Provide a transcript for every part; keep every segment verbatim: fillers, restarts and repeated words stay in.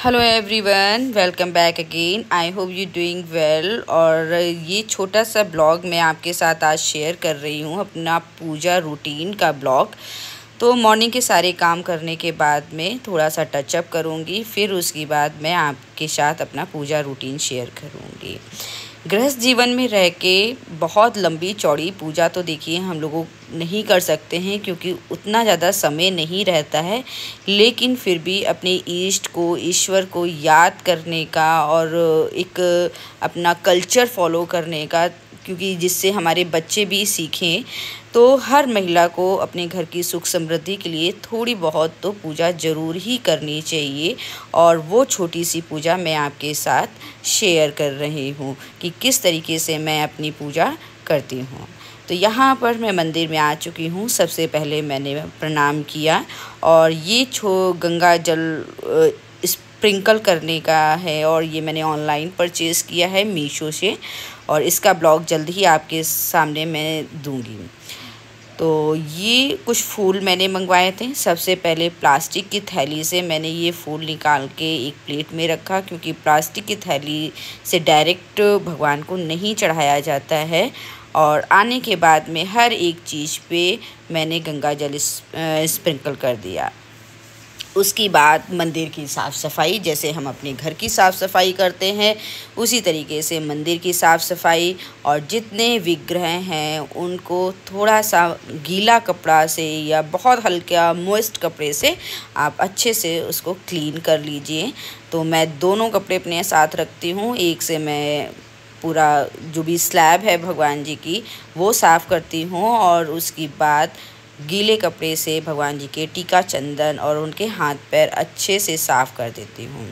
Hello everyone, welcome back again. I hope you doing well. और ये छोटा सा ब्लॉग मैं आपके साथ आज शेयर कर रही हूँ, अपना पूजा रूटीन का ब्लॉग। तो मॉर्निंग के सारे काम करने के बाद में थोड़ा सा टचअप करूँगी, फिर उसके बाद मैं आपके साथ अपना पूजा रूटीन शेयर करूँगी। गृहस्थ जीवन में रह के बहुत लंबी चौड़ी पूजा तो देखिए हम लोगों नहीं कर सकते हैं, क्योंकि उतना ज़्यादा समय नहीं रहता है। लेकिन फिर भी अपने इष्ट को, ईश्वर को याद करने का और एक अपना कल्चर फॉलो करने का, क्योंकि जिससे हमारे बच्चे भी सीखें, तो हर महिला को अपने घर की सुख समृद्धि के लिए थोड़ी बहुत तो पूजा ज़रूर ही करनी चाहिए। और वो छोटी सी पूजा मैं आपके साथ शेयर कर रही हूँ कि किस तरीके से मैं अपनी पूजा करती हूँ। तो यहाँ पर मैं मंदिर में आ चुकी हूँ। सबसे पहले मैंने प्रणाम किया, और ये छो गंगा जल स्प्रिंकल करने का है, और ये मैंने ऑनलाइन परचेज़ किया है मीशो से, और इसका ब्लॉग जल्द ही आपके सामने मैं दूंगी। तो ये कुछ फूल मैंने मंगवाए थे। सबसे पहले प्लास्टिक की थैली से मैंने ये फूल निकाल के एक प्लेट में रखा, क्योंकि प्लास्टिक की थैली से डायरेक्ट भगवान को नहीं चढ़ाया जाता है। और आने के बाद में हर एक चीज़ पे मैंने गंगा जल स्प्रिंकल कर दिया। उसके बाद मंदिर की साफ़ सफाई, जैसे हम अपने घर की साफ़ सफाई करते हैं उसी तरीके से मंदिर की साफ़ सफाई। और जितने विग्रह हैं उनको थोड़ा सा गीला कपड़ा से या बहुत हल्का मॉइस्ट कपड़े से आप अच्छे से उसको क्लीन कर लीजिए। तो मैं दोनों कपड़े अपने साथ रखती हूँ। एक से मैं पूरा जो भी स्लैब है भगवान जी की वो साफ़ करती हूँ, और उसके बाद गीले कपड़े से भगवान जी के टीका चंदन और उनके हाथ पैर अच्छे से साफ़ कर देती हूँ।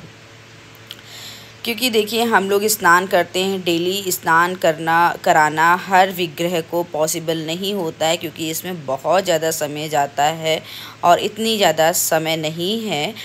क्योंकि देखिए हम लोग स्नान करते हैं, डेली स्नान करना कराना हर विग्रह को पॉसिबल नहीं होता है, क्योंकि इसमें बहुत ज़्यादा समय जाता है और इतनी ज़्यादा समय नहीं है।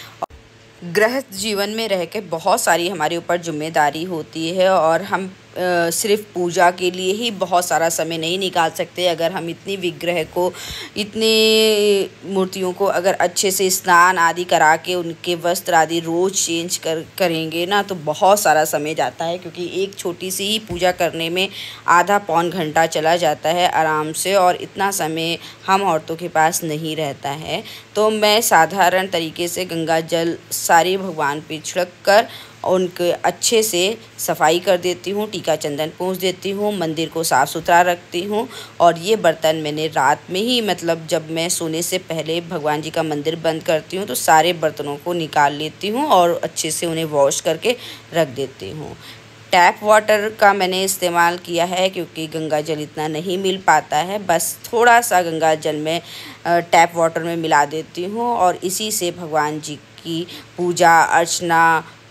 गृहस्थ जीवन में रह के बहुत सारी हमारे ऊपर जिम्मेदारी होती है, और हम आ, सिर्फ पूजा के लिए ही बहुत सारा समय नहीं निकाल सकते। अगर हम इतनी विग्रह को, इतने मूर्तियों को अगर अच्छे से स्नान आदि करा के उनके वस्त्र आदि रोज़ चेंज कर करेंगे ना, तो बहुत सारा समय जाता है। क्योंकि एक छोटी सी ही पूजा करने में आधा पौन घंटा चला जाता है आराम से, और इतना समय हम औरतों के पास नहीं रहता है। तो मैं साधारण तरीके से गंगा जल सारे भगवान पे छिड़क कर उनके अच्छे से सफाई कर देती हूँ, टीका चंदन पोंछ देती हूँ, मंदिर को साफ़ सुथरा रखती हूँ। और ये बर्तन मैंने रात में ही, मतलब जब मैं सोने से पहले भगवान जी का मंदिर बंद करती हूँ, तो सारे बर्तनों को निकाल लेती हूँ और अच्छे से उन्हें वॉश करके रख देती हूँ। टैप वाटर का मैंने इस्तेमाल किया है, क्योंकि गंगा जल इतना नहीं मिल पाता है। बस थोड़ा सा गंगा जल में टैप वाटर में मिला देती हूँ, और इसी से भगवान जी की पूजा अर्चना,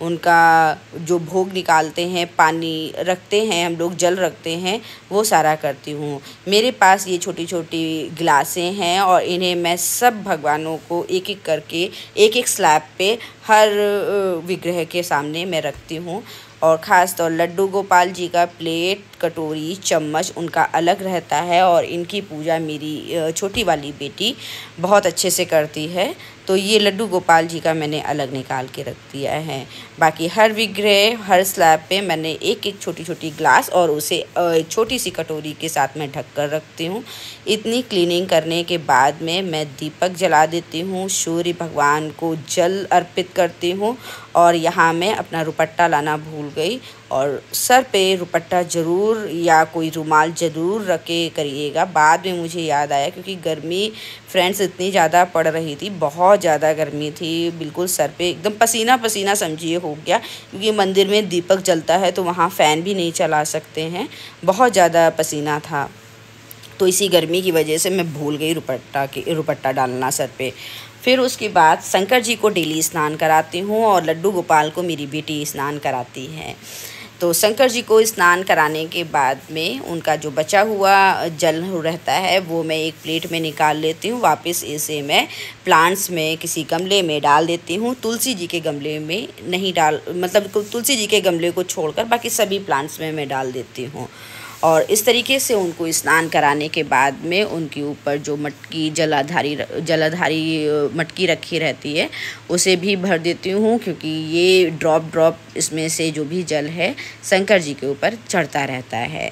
उनका जो भोग निकालते हैं, पानी रखते हैं हम लोग, जल रखते हैं, वो सारा करती हूँ। मेरे पास ये छोटी छोटी गिलासें हैं, और इन्हें मैं सब भगवानों को एक एक करके एक एक स्लैब पे हर विग्रह के सामने मैं रखती हूँ। और ख़ास तौर लड्डू गोपाल जी का प्लेट, कटोरी, चम्मच उनका अलग रहता है, और इनकी पूजा मेरी छोटी वाली बेटी बहुत अच्छे से करती है। तो ये लड्डू गोपाल जी का मैंने अलग निकाल के रख दिया है। बाकी हर विग्रह, हर स्लैब पे मैंने एक एक छोटी छोटी ग्लास और उसे छोटी सी कटोरी के साथ में ढक कर रखती हूँ। इतनी क्लीनिंग करने के बाद में मैं दीपक जला देती हूँ, सूर्य भगवान को जल अर्पित करती हूँ। और यहाँ मैं अपना रुपट्टा लाना भूल गई, और सर पे रुपट्टा ज़रूर या कोई रुमाल ज़रूर रखे करिएगा। बाद में मुझे याद आया, क्योंकि गर्मी फ्रेंड्स इतनी ज़्यादा पड़ रही थी, बहुत ज़्यादा गर्मी थी, बिल्कुल सर पे एकदम पसीना पसीना समझिए हो गया। क्योंकि मंदिर में दीपक जलता है तो वहाँ फ़ैन भी नहीं चला सकते हैं, बहुत ज़्यादा पसीना था। तो इसी गर्मी की वजह से मैं भूल गई रुपट्टा के रुपट्टा डालना सर पे। फिर उसके बाद शंकर जी को डेली स्नान कराती हूँ, और लड्डू गोपाल को मेरी बेटी स्नान कराती है। तो शंकर जी को स्नान कराने के बाद में उनका जो बचा हुआ जल रहता है वो मैं एक प्लेट में निकाल लेती हूँ। वापस इसे मैं प्लांट्स में किसी गमले में डाल देती हूँ। तुलसी जी के गमले में नहीं डाल, मतलब तुलसी जी के गमले को छोड़कर बाकी सभी प्लांट्स में मैं डाल देती हूँ। और इस तरीके से उनको स्नान कराने के बाद में उनके ऊपर जो मटकी जलाधारी जलाधारी मटकी रखी रहती है उसे भी भर देती हूँ, क्योंकि ये ड्रॉप ड्रॉप इसमें से जो भी जल है शंकर जी के ऊपर चढ़ता रहता है।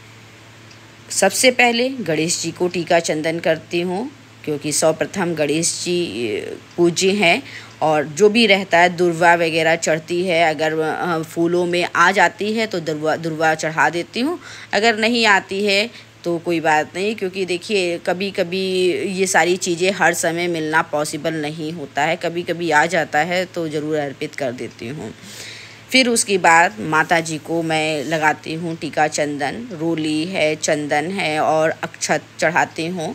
सबसे पहले गणेश जी को टीका चंदन करती हूँ, क्योंकि सर्वप्रथम गणेश जी पूज्य हैं और जो भी रहता है दुर्वा वगैरह चढ़ती है, अगर फूलों में आ जाती है तो दुर्वा दुर्वा चढ़ा देती हूँ, अगर नहीं आती है तो कोई बात नहीं, क्योंकि देखिए कभी कभी ये सारी चीज़ें हर समय मिलना पॉसिबल नहीं होता है, कभी कभी आ जाता है तो ज़रूर अर्पित कर देती हूँ। फिर उसके बाद माता जी को मैं लगाती हूँ टीका चंदन, रोली है, चंदन है और अक्षत चढ़ाती हूँ।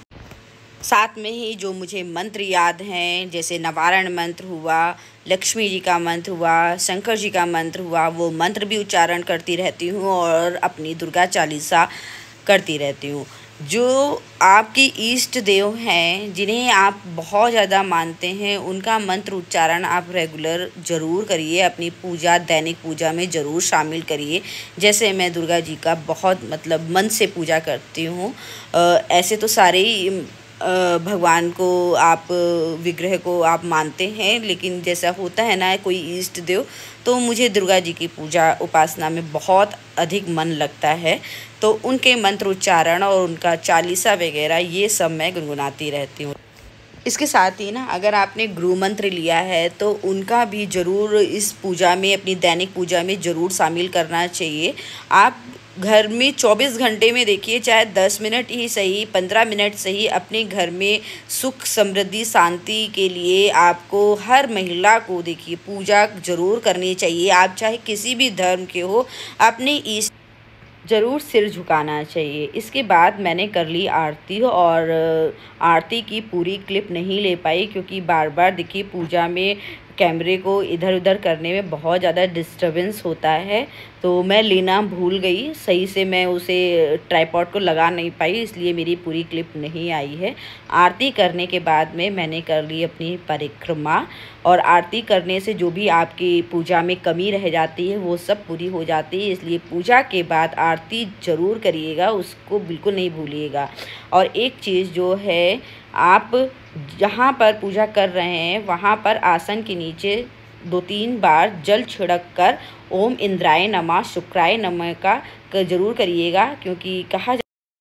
साथ में ही जो मुझे मंत्र याद हैं, जैसे नवारण मंत्र हुआ, लक्ष्मी जी का मंत्र हुआ, शंकर जी का मंत्र हुआ, वो मंत्र भी उच्चारण करती रहती हूँ और अपनी दुर्गा चालीसा करती रहती हूँ। जो आपके इष्ट देव हैं, जिन्हें आप बहुत ज़्यादा मानते हैं, उनका मंत्र उच्चारण आप रेगुलर ज़रूर करिए, अपनी पूजा दैनिक पूजा में ज़रूर शामिल करिए। जैसे मैं दुर्गा जी का बहुत मतलब मन से पूजा करती हूँ। ऐसे तो सारे ही भगवान को आप विग्रह को आप मानते हैं, लेकिन जैसा होता है ना कोई इष्ट देव, तो मुझे दुर्गा जी की पूजा उपासना में बहुत अधिक मन लगता है, तो उनके मंत्र उच्चारण और उनका चालीसा वगैरह ये सब मैं गुनगुनाती रहती हूँ। इसके साथ ही ना अगर आपने गुरु मंत्र लिया है तो उनका भी ज़रूर इस पूजा में, अपनी दैनिक पूजा में ज़रूर शामिल करना चाहिए। आप घर में चौबीस घंटे में देखिए, चाहे दस मिनट ही सही, पंद्रह मिनट सही, अपने घर में सुख समृद्धि शांति के लिए आपको, हर महिला को देखिए पूजा ज़रूर करनी चाहिए। आप चाहे किसी भी धर्म के हो, अपने इष्ट ज़रूर सिर झुकाना चाहिए। इसके बाद मैंने कर ली आरती, और आरती की पूरी क्लिप नहीं ले पाई, क्योंकि बार बार देखिए पूजा में कैमरे को इधर उधर करने में बहुत ज़्यादा डिस्टरबेंस होता है, तो मैं लेना भूल गई, सही से मैं उसे ट्राइपॉड को लगा नहीं पाई, इसलिए मेरी पूरी क्लिप नहीं आई है। आरती करने के बाद में मैंने कर ली अपनी परिक्रमा, और आरती करने से जो भी आपकी पूजा में कमी रह जाती है वो सब पूरी हो जाती है, इसलिए पूजा के बाद आरती ज़रूर करिएगा, उसको बिल्कुल नहीं भूलिएगा। और एक चीज़ जो है, आप जहाँ पर पूजा कर रहे हैं वहाँ पर आसन के नीचे दो तीन बार जल छिड़क कर ओम इंद्राय नमः शुक्राय नमः का ज़रूर करिएगा, क्योंकि कहा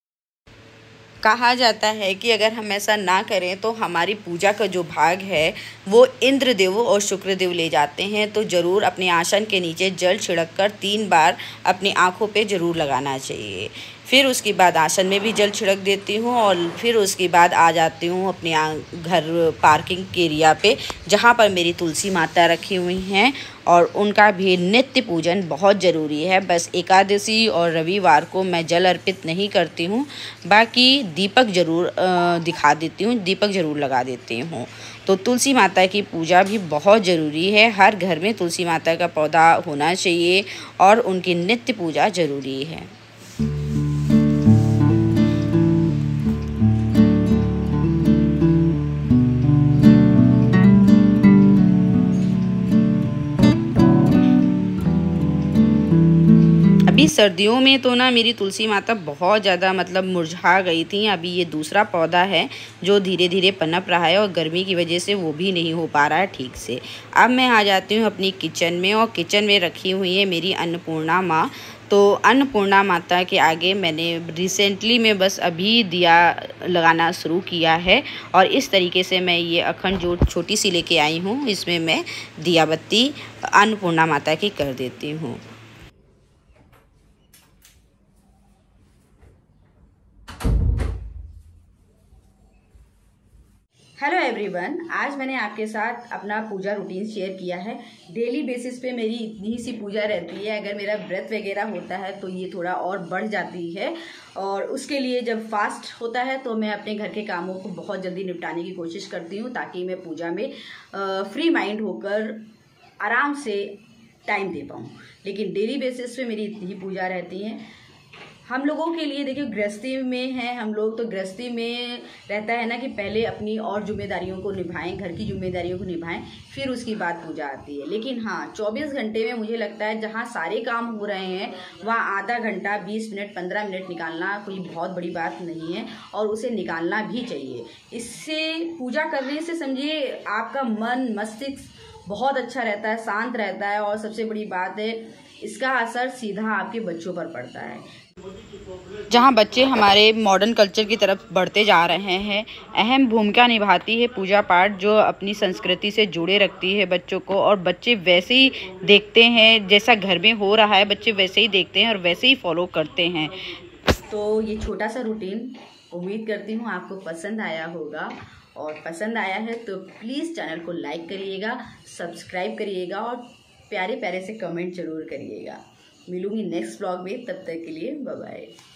कहा जाता है कि अगर हम ऐसा ना करें तो हमारी पूजा का जो भाग है वो इंद्र देव और शुक्र देव ले जाते हैं। तो ज़रूर अपने आसन के नीचे जल छिड़क कर तीन बार अपनी आँखों पे ज़रूर लगाना चाहिए। फिर उसके बाद आसन में भी जल छिड़क देती हूँ, और फिर उसके बाद आ जाती हूँ अपने घर पार्किंग एरिया पे, जहाँ पर मेरी तुलसी माता रखी हुई हैं, और उनका भी नित्य पूजन बहुत ज़रूरी है। बस एकादशी और रविवार को मैं जल अर्पित नहीं करती हूँ, बाकी दीपक ज़रूर दिखा देती हूँ, दीपक ज़रूर लगा देती हूँ। तो तुलसी माता की पूजा भी बहुत ज़रूरी है, हर घर में तुलसी माता का पौधा होना चाहिए और उनकी नित्य पूजा ज़रूरी है। अभी सर्दियों में तो ना मेरी तुलसी माता बहुत ज़्यादा मतलब मुरझा गई थी। अभी ये दूसरा पौधा है जो धीरे धीरे पनप रहा है, और गर्मी की वजह से वो भी नहीं हो पा रहा है ठीक से। अब मैं आ जाती हूँ अपनी किचन में, और किचन में रखी हुई है मेरी अन्नपूर्णा माँ। तो अन्नपूर्णा माता के आगे मैंने रिसेंटली में बस अभी दिया लगाना शुरू किया है, और इस तरीके से मैं ये अखंड जो छोटी सी लेके आई हूँ, इसमें मैं दिया बत्ती अन्नपूर्णा माता की कर देती हूँ। हेलो एवरीवन, आज मैंने आपके साथ अपना पूजा रूटीन शेयर किया है। डेली बेसिस पे मेरी इतनी सी पूजा रहती है। अगर मेरा व्रत वगैरह होता है तो ये थोड़ा और बढ़ जाती है, और उसके लिए जब फास्ट होता है तो मैं अपने घर के कामों को बहुत जल्दी निपटाने की कोशिश करती हूँ, ताकि मैं पूजा में फ्री माइंड होकर आराम से टाइम दे पाऊँ। लेकिन डेली बेसिस पे मेरी इतनी ही पूजा रहती है। हम लोगों के लिए देखिए गृहस्थी में हैं हम लोग, तो गृहस्थी में रहता है ना कि पहले अपनी और जिम्मेदारियों को निभाएं, घर की जिम्मेदारियों को निभाएं, फिर उसकी बात पूजा आती है। लेकिन हाँ, चौबीस घंटे में मुझे लगता है जहाँ सारे काम हो रहे हैं वहाँ आधा घंटा, बीस मिनट, पंद्रह मिनट निकालना कोई बहुत बड़ी बात नहीं है, और उसे निकालना भी चाहिए। इससे पूजा करने से समझिए आपका मन मस्तिष्क बहुत अच्छा रहता है, शांत रहता है, और सबसे बड़ी बात है इसका असर सीधा आपके बच्चों पर पड़ता है। जहाँ बच्चे हमारे मॉडर्न कल्चर की तरफ बढ़ते जा रहे हैं, अहम भूमिका निभाती है पूजा पाठ, जो अपनी संस्कृति से जुड़े रखती है बच्चों को, और बच्चे वैसे ही देखते हैं, जैसा घर में हो रहा है बच्चे वैसे ही देखते हैं और वैसे ही फॉलो करते हैं। तो ये छोटा सा रूटीन उम्मीद करती हूँ आपको पसंद आया होगा, और पसंद आया है तो प्लीज़ चैनल को लाइक करिएगा, सब्सक्राइब करिएगा, और प्यारे प्यारे से कमेंट जरूर करिएगा। मिलूंगी नेक्स्ट व्लॉग में, तब तक के लिए बाय बाय।